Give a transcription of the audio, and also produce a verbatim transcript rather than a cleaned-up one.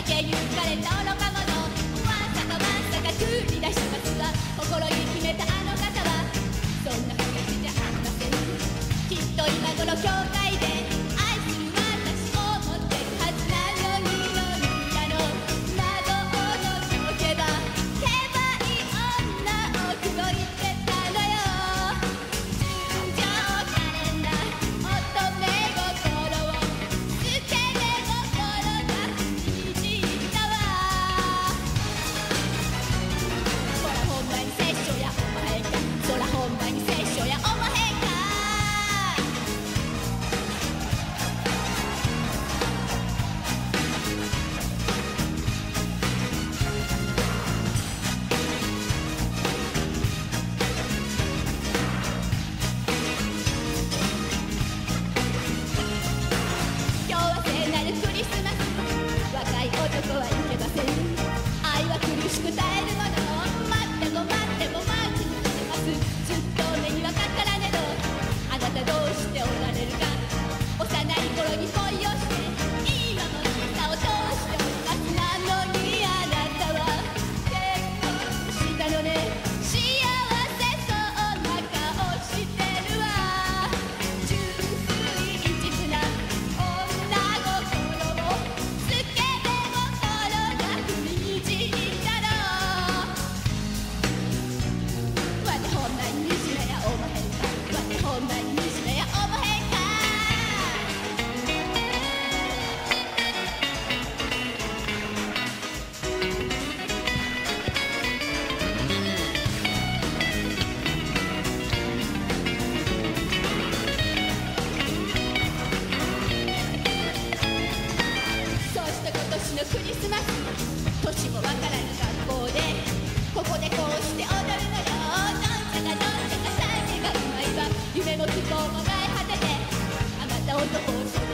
けゆかれた愚か者、まさかまさか繰り出しますわ。心に決めたあの方はそんな形じゃありません。きっと今頃教会で愛する私を思ってるはずなのに、の宮の窓を覗けばけばい女を口説いてたのよ。純情可憐な乙女心をスケベ心がいじったわ。ほらほんまに殺生やおまへんか、そらほんまに殺生やおまへんか。今日は聖なるクリスマス、若い男はいけません。愛は苦しく耐えるもの、待っても待っても待ちにしてます。ずっと目にはかからねど、あなたどうしておられるか。幼い頃に恋をして今も膝を通しております。なのにあなたは結婚したのね。幸せそうな顔してるわ。純粋一途な女心をスケベ心が踏みにじったの。わてほんまに惨めやおまへんか、わてほんまに惨めやおまへんか。そして今年のクリスマス、年もわからぬ学校でここでこうして踊るのよ。どんちゃかどんちゃか酒がうまいわ。夢も希望もない果てであなた男を育